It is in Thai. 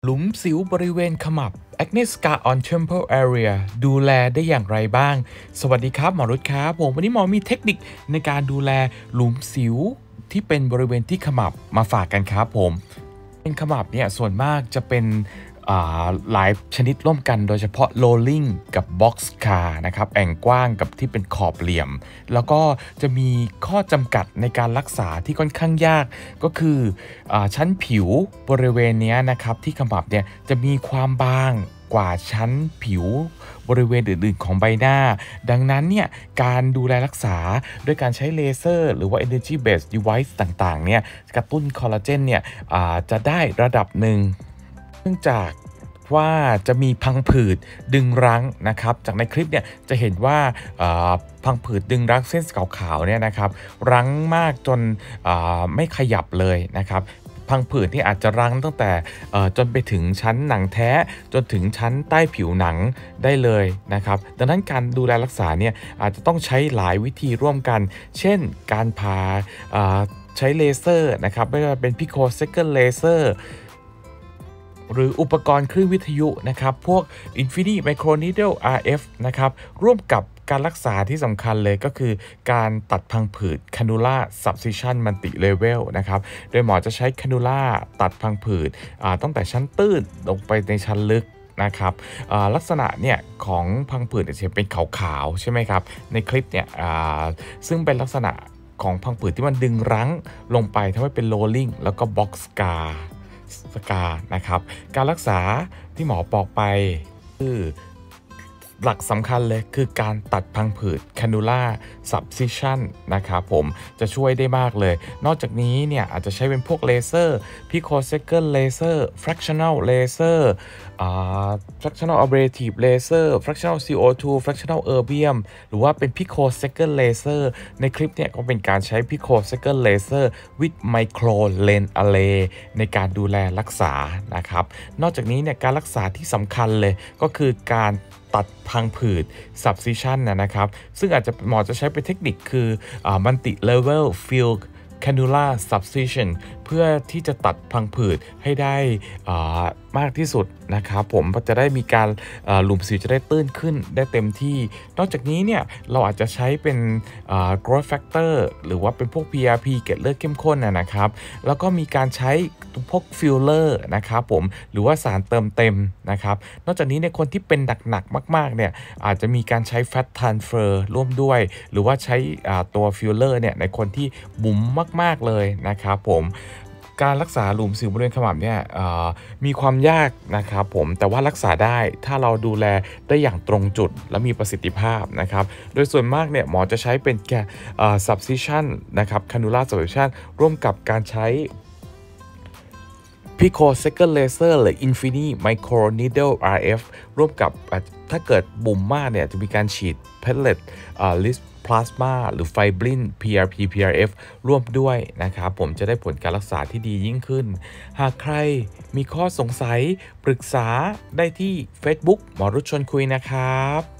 หลุมสิวบริเวณขมับ acne scar on temple area ดูแลได้อย่างไรบ้าง สวัสดีครับหมอรุตครับผมวันนี้หมอมีเทคนิคในการดูแลหลุมสิวที่เป็นบริเวณที่ขมับมาฝากกันครับผมเป็นขมับเนี่ยส่วนมากจะเป็นหลายชนิดร่วมกันโดยเฉพาะ rolling กับ box scar นะครับแอ่งกว้างกับที่เป็นขอบเหลี่ยมแล้วก็จะมีข้อจำกัดในการรักษาที่ค่อนข้างยากก็คือชั้นผิวบริเวณนี้นะครับที่ขมับเนี่ยจะมีความบางกว่าชั้นผิวบริเวณอื่นๆของใบหน้าดังนั้นเนี่ยการดูแลรักษาด้วยการใช้เลเซอร์หรือว่า energy based device ต่างๆเนี่ยกระตุ้นคอลลาเจนเนี่ยจะได้ระดับหนึ่งเนื่องจากว่าจะมีพังผืดดึงรั้งนะครับจากในคลิปเนี่ยจะเห็นว่าพังผืดดึงรั้งเส้นขาวๆเนี่ยนะครับรั้งมากจนไม่ขยับเลยนะครับพังผืดที่อาจจะรั้งตั้งแต่จนไปถึงชั้นหนังแท้จนถึงชั้นใต้ผิวหนังได้เลยนะครับดังนั้นการดูแลรักษาเนี่ยอาจจะต้องใช้หลายวิธีร่วมกันเช่นการผ่าใช้เลเซอร์นะครับไม่ว่าเป็นพิโคเซคันเลเซอร์หรืออุปกรณ์คลื่นวิทยุนะครับพวก Infinity Microneedle RF นะครับร่วมกับการรักษาที่สำคัญเลยก็คือการตัดพังผืด Cannula Subcision Multi Level นะครับโดยหมอจะใช้ Cannula ตัดพังผืดตั้งแต่ชั้นตื้นลงไปในชั้นลึกนะครับลักษณะเนี่ยของพังผืดจะเป็นขาวๆใช่ไหมครับในคลิปเนี่ยซึ่งเป็นลักษณะของพังผืดที่มันดึงรั้งลงไปทำให้เป็น rolling แล้วก็ box scarนะครับการรักษาที่หมอบอกไปคือหลักสำคัญเลยคือการตัดพังผืด Cannula Subcision นะครับผมจะช่วยได้มากเลยนอกจากนี้เนี่ยอาจจะใช้เป็นพวกเลเซอร์ Picosecond Laser Fractional Laser Fractional Ablative Laser Fractional CO2 Fractional Erbium หรือว่าเป็น Picosecond Laser ในคลิปเนี่ยก็เป็นการใช้ Picosecond Laser with Micro Lens Array ในการดูแลรักษานะครับนอกจากนี้เนี่ยการรักษาที่สำคัญเลยก็คือการตัดพังผืด subcision นะครับซึ่งอาจจะหมอจะใช้เป็นเทคนิคคือmulti level field cannula subcision เพื่อที่จะตัดพังผืดให้ได้มากที่สุดนะครับผมจะได้มีการหลุมสิวจะได้ตื้นขึ้นได้เต็มที่นอกจากนี้เนี่ยเราอาจจะใช้เป็นgrowth factor หรือว่าเป็นพวก PRP เกล็ดเลือดเข้มข้นนะครับแล้วก็มีการใช้พวกฟิลเลอร์นะครับผมหรือว่าสารเติมเต็มนะครับนอกจากนี้ในคนที่เป็นหนักๆมากๆเนี่ยอาจจะมีการใช้ fat transfer ร่วมด้วยหรือว่าใช้ตัวฟิลเลอร์เนี่ยในคนที่บุ๋มมากๆเลยนะครับผมการรักษาหลุมสิวบริเวณขมับเนี่ยมีความยากนะครับผมแต่ว่ารักษาได้ถ้าเราดูแลได้อย่างตรงจุดและมีประสิทธิภาพนะครับโดยส่วนมากเนี่ยหมอจะใช้เป็นแค่ subcision นะครับ cannula subcision ร่วมกับการใช้ Picosecond Laser หรือ Infinity Microneedle RF ร่วมกับถ้าเกิดบุ๋มมากเนี่ยจะมีการฉีด pellet plasma หรือ Fibrin PRP PRF ร่วมด้วยนะครับผมจะได้ผลการรักษาที่ดียิ่งขึ้นหากใครมีข้อสงสัยปรึกษาได้ที่ Facebook หมอรุตชวนคุยนะครับ